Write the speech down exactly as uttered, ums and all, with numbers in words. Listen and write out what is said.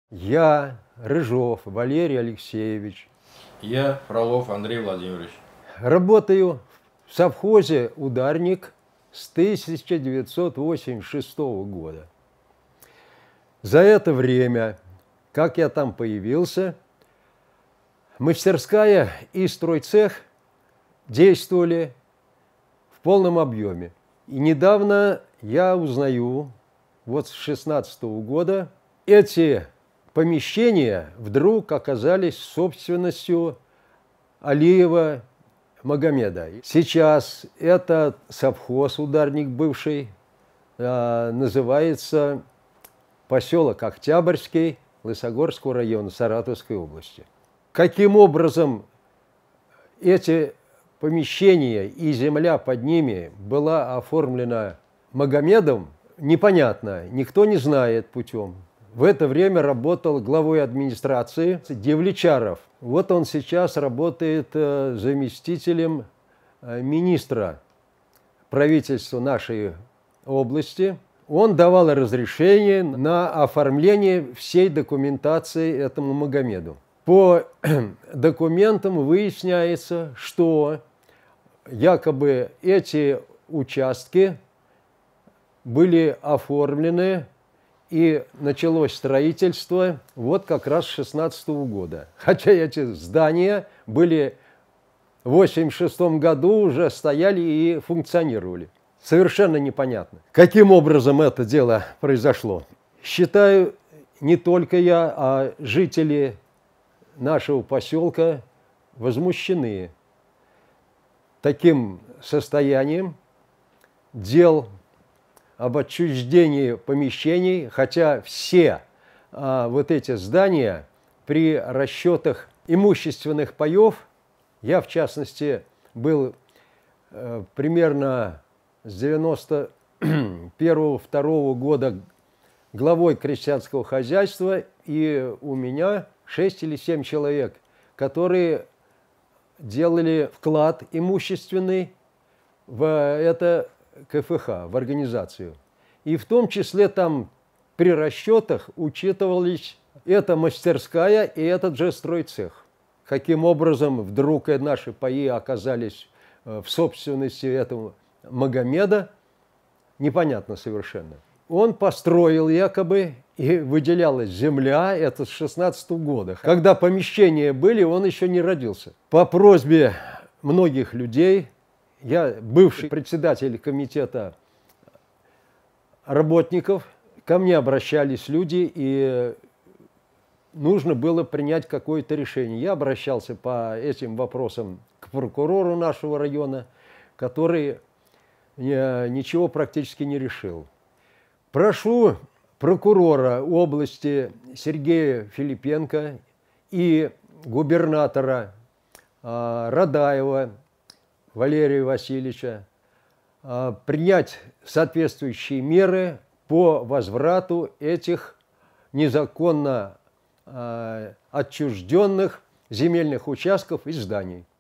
Я, Рыжов Валерий Алексеевич. Я, Фролов Андрей Владимирович. Работаю в совхозе «Ударник» с тысяча девятьсот восемьдесят шестого года. За это время, как я там появился, мастерская и стройцех действовали в полном объеме. И недавно я узнаю, вот с шестнадцатого года, эти помещения вдруг оказались собственностью Алиева Магомеда. Сейчас этот совхоз «Ударник» бывший называется поселок Октябрьский Лысогорского района Саратовской области. Каким образом эти помещения и земля под ними была оформлена Магомедом, непонятно, никто не знает путем. В это время работал главой администрации Девличаров. Вот он сейчас работает заместителем министра правительства нашей области. Он давал разрешение на оформление всей документации этому Магомеду. По документам выясняется, что якобы эти участки были оформлены и началось строительство вот как раз с шестнадцатого года. Хотя эти здания были в восемьдесят шестом году уже стояли и функционировали. Совершенно непонятно, каким образом это дело произошло. Считаю, не только я, а жители нашего поселка возмущены таким состоянием дел об отчуждении помещений, хотя все а, вот эти здания при расчетах имущественных паев, я в частности был э, примерно с девяносто первого — второго года главой крестьянского хозяйства, и у меня шесть или семь человек, которые делали вклад имущественный в это ка эф ха, в организацию. И в том числе там при расчетах учитывались эта мастерская и этот же стройцех. Каким образом вдруг наши паи оказались в собственности этого Магомеда, непонятно совершенно. Он построил якобы, и выделялась земля, это с шестнадцатого года. Когда помещения были, он еще не родился. По просьбе многих людей, я бывший председатель комитета работников, ко мне обращались люди, и нужно было принять какое-то решение. Я обращался по этим вопросам к прокурору нашего района, который ничего практически не решил. Прошу прокурора области Сергея Филипенко и губернатора Радаева Валерия Васильевича принять соответствующие меры по возврату этих незаконно отчужденных земельных участков и зданий.